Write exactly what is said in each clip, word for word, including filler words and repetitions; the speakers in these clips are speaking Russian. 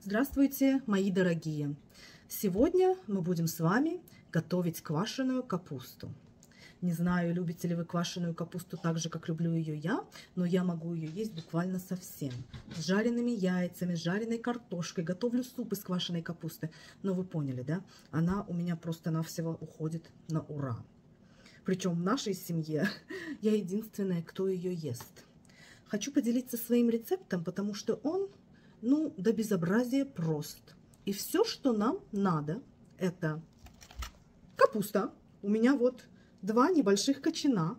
Здравствуйте, мои дорогие! Сегодня мы будем с вами готовить квашеную капусту. Не знаю, любите ли вы квашеную капусту так же, как люблю ее я, но я могу ее есть буквально совсем. С жареными яйцами, с жареной картошкой, готовлю суп из квашеной капусты. Но вы поняли, да? Она у меня просто-навсего уходит на ура. Причем в нашей семье я единственная, кто ее ест. Хочу поделиться своим рецептом, потому что он, ну, до безобразия прост. И все, что нам надо, это капуста. У меня вот два небольших кочана,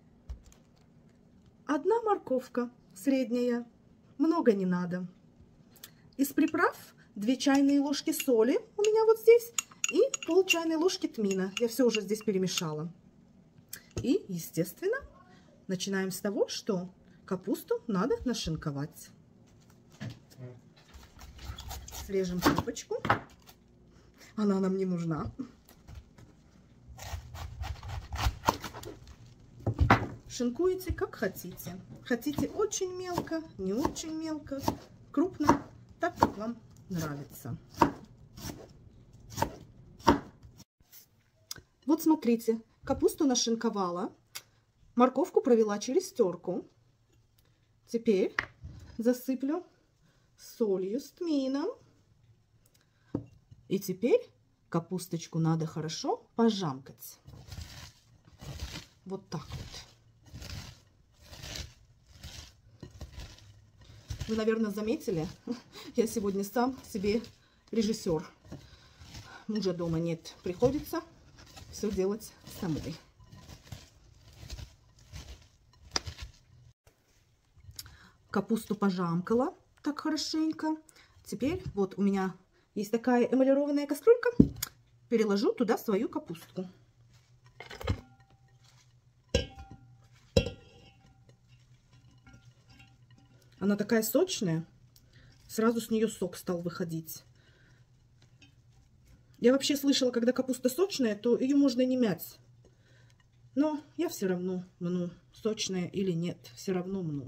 одна морковка средняя, много не надо. Из приправ две чайные ложки соли у меня вот здесь и пол чайной ложки тмина. Я все уже здесь перемешала. И, естественно, начинаем с того, что капусту надо нашинковать. Срежем трубочку. Она нам не нужна. Шинкуете как хотите. Хотите очень мелко, не очень мелко, крупно, так как вам нравится. Вот смотрите, капусту нашинковала, морковку провела через терку. Теперь засыплю солью с тмином. И теперь капусточку надо хорошо пожамкать. Вот так вот. Вы, наверное, заметили, я сегодня сам себе режиссер. Мужа дома нет, приходится все делать самой. Капусту пожамкала так хорошенько. Теперь вот у меня есть такая эмалированная кастрюлька. Переложу туда свою капустку. Она такая сочная, сразу с нее сок стал выходить. Я вообще слышала, когда капуста сочная, то ее можно не мять. Но я все равно мну, сочная или нет, все равно мну.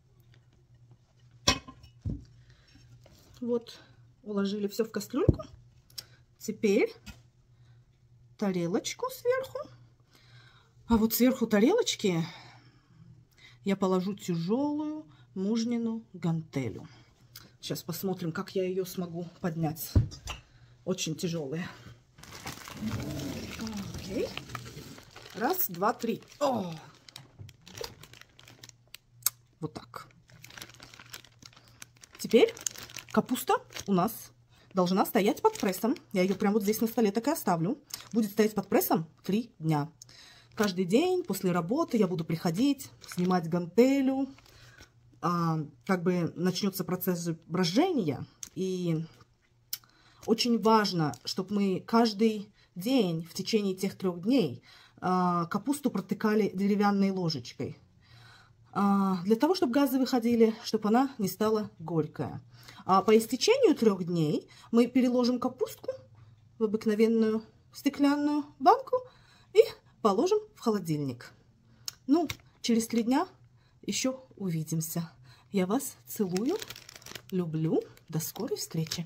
Вот, уложили все в кастрюльку. Теперь тарелочку сверху. А вот сверху тарелочки я положу тяжелую мужнину гантелю. Сейчас посмотрим, как я ее смогу поднять. Очень тяжелая. Окей. Раз, два, три. О! Вот так. Теперь капуста у нас должна стоять под прессом. Я ее прямо вот здесь на столе так и оставлю. Будет стоять под прессом три дня. Каждый день после работы я буду приходить, снимать гантелю. А, как бы начнется процесс брожения, и очень важно, чтобы мы каждый день в течение тех трех дней а, капусту протыкали деревянной ложечкой, а, для того, чтобы газы выходили, чтобы она не стала горькая. А по истечению трех дней мы переложим капустку в обыкновенную стеклянную банку и положим в холодильник. Ну, через три дня еще увидимся. Я вас целую, люблю. До скорой встречи.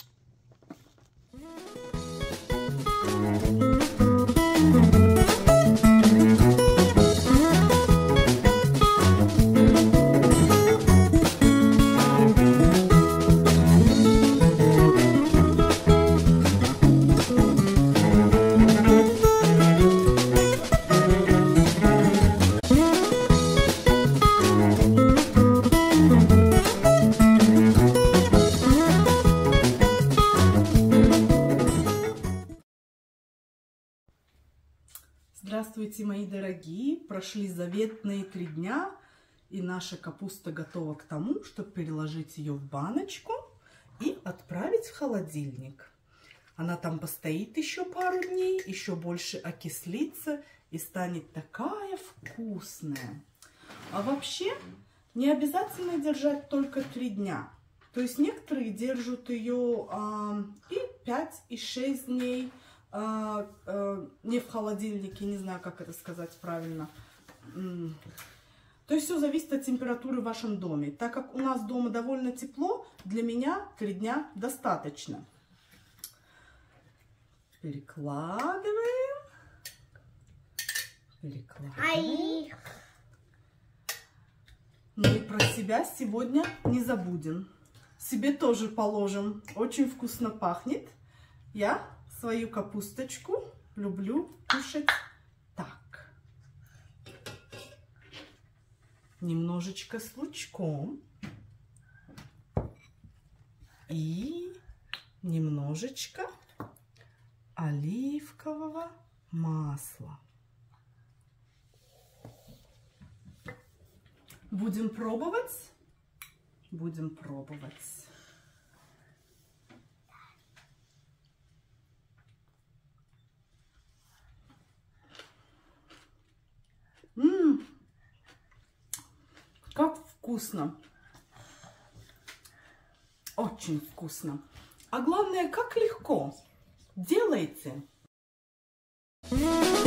Здравствуйте, мои дорогие! Прошли заветные три дня, и наша капуста готова к тому, чтобы переложить ее в баночку и отправить в холодильник. Она там постоит еще пару дней, еще больше окислится и станет такая вкусная. А вообще не обязательно держать только три дня. То есть некоторые держат ее а, и пять, и шесть дней. А, а, не в холодильнике, не знаю, как это сказать правильно. То есть все зависит от температуры в вашем доме. Так как у нас дома довольно тепло, для меня три дня достаточно. Перекладываем. Перекладываем. Ну и про себя сегодня не забудем. Себе тоже положим. Очень вкусно пахнет. Я свою капусточку люблю кушать так. Немножечко с лучком. И немножечко оливкового масла. Будем пробовать. Будем пробовать. Ммм, как вкусно. Очень вкусно. А главное, как легко. Делайте.